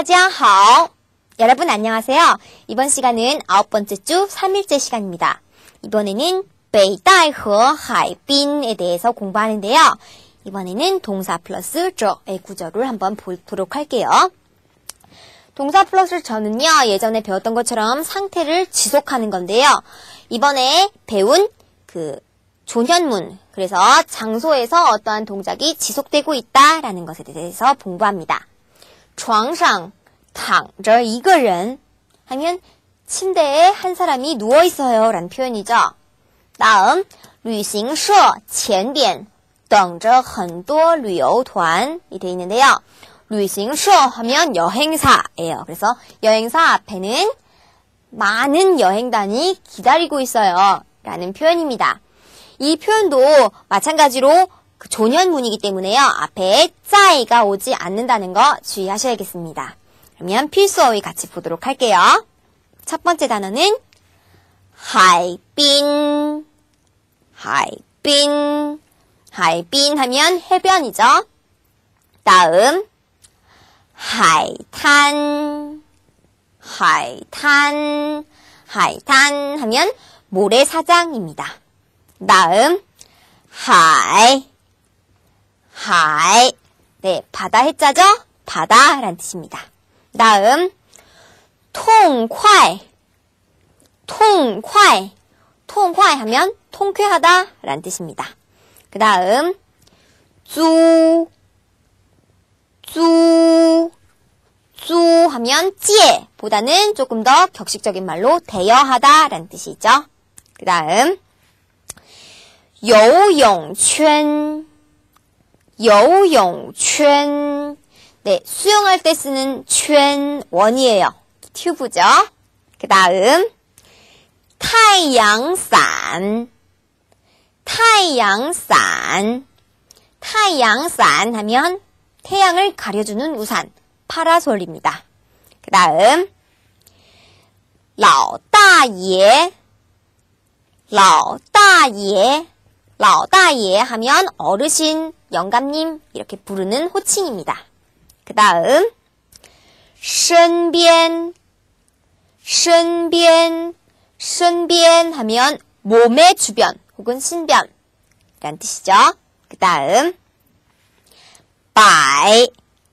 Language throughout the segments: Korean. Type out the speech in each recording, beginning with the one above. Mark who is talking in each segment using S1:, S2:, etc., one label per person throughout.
S1: 다자하오. 여러분 안녕하세요. 이번 시간은 9번째 주 3일째 시간입니다. 이번에는 베이다이허 하이빈에 대해서 공부하는데요. 이번에는 동사 플러스 저의 구조를 한번 보도록 할게요. 동사 플러스 저는요, 예전에 배웠던 것처럼 상태를 지속하는 건데요. 이번에 배운 조현문, 그래서 장소에서 어떠한 동작이 지속되고 있다라는 것에 대해서 공부합니다. 床上躺着一个人 하면 침대에 한 사람이 누워 있어요 라는 표현이죠. 다음 旅行社前边等着很多旅游团이 되어 있는데요. 旅行社 하면 여행사예요. 그래서 여행사 앞에는 많은 여행단이 기다리고 있어요 라는 표현입니다. 이 표현도 마찬가지로 조년문이기 때문에요. 앞에 짜이가 오지 않는다는 거 주의하셔야겠습니다. 그러면 필수어휘 같이 보도록 할게요. 첫 번째 단어는 하이빈. 하이빈. 하이빈 하면 해변이죠. 다음 하이탄. 하이탄. 하이탄 하면 모래사장입니다. 다음 하이. 하이. 네, 바다 해자죠? 바다란 뜻입니다. 다음 통쾌. 통쾌. 통쾌 하면 통쾌하다 라는 뜻입니다. 그 다음 쭈. 쭈. 쭈 하면 찌에 보다는 조금 더 격식적인 말로 대여하다 라는 뜻이죠. 그 다음游泳圈.游泳圈. 네, 수영할 때 쓰는圈원이에요. 튜브죠. 그 다음 타이양산. 타이양산. 타이양산 하면 태양을 가려주는 우산, 파라솔입니다. 그 다음 老大爷. 老大爷. 老大爷 하면 어르신, 영감님 이렇게 부르는 호칭입니다. 그 다음 身边. 身边. 身边 하면 몸의 주변 혹은 신변 라는 뜻이죠. 그 다음 百.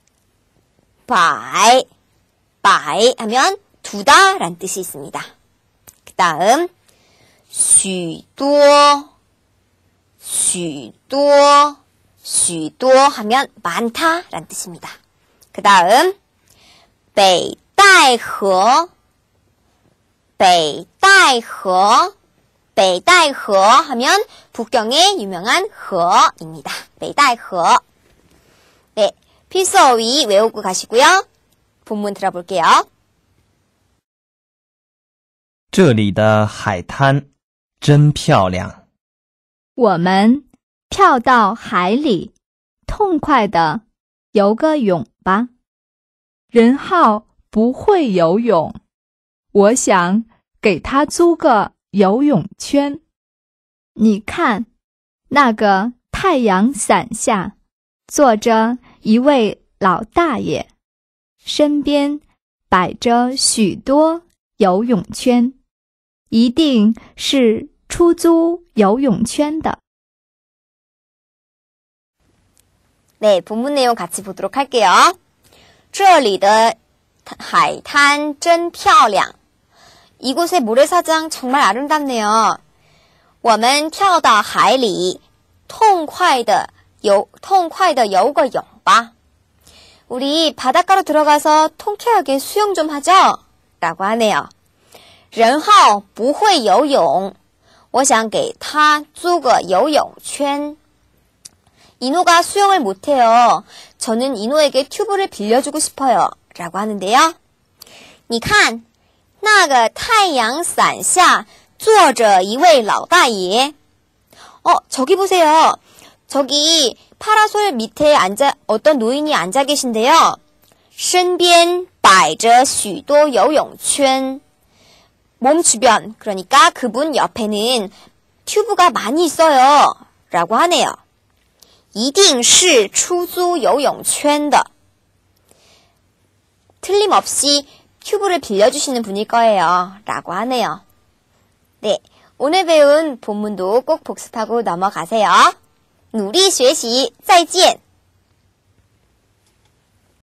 S1: 百. 百 하면 두다 라는 뜻이 있습니다. 그 다음 许多. 许多. 许多 하면 많다 라는 뜻입니다. 그 다음 北戴河. 北戴河. 北戴河 하면 북경의 유명한河입니다. 北戴河. 네, 필수어휘 외우고 가시고요. 본문 들어볼게요.
S2: 这里的海滩真漂亮。
S3: 我们跳到海里，痛快地游个泳吧。任浩不会游泳，我想给他租个游泳圈。你看，那个太阳伞下坐着一位老大爷，身边摆着许多游泳圈，一定是出租游泳圈的。
S1: 네, 본문 내용 같이 보도록 할게요. 这里的海滩真漂亮. 이곳의 모래사장 정말 아름답네요. 我们跳到海里痛快地游个泳吧. 우리 바닷가로 들어가서 통쾌하게 수영 좀 하죠? 라고 하네요. 任浩不会游泳，我想给他租个游泳圈. 이노가 수영을 못해요. 저는 이노에게 튜브를 빌려주고 싶어요. 라고 하는데요. 你看,那个太阳伞下坐着一位老大爷. 저기 보세요. 저기 파라솔 밑에 어떤 노인이 앉아 계신데요. 身边摆着许多游泳圈. 몸 주변, 그러니까 그분 옆에는 튜브가 많이 있어요. 라고 하네요. 一定是出租游泳圈的. 틀림없이 튜브를 빌려주시는 분일 거예요. 라고 하네요. 네, 오늘 배운 본문도 꼭 복습하고 넘어가세요. 努力学习，再见。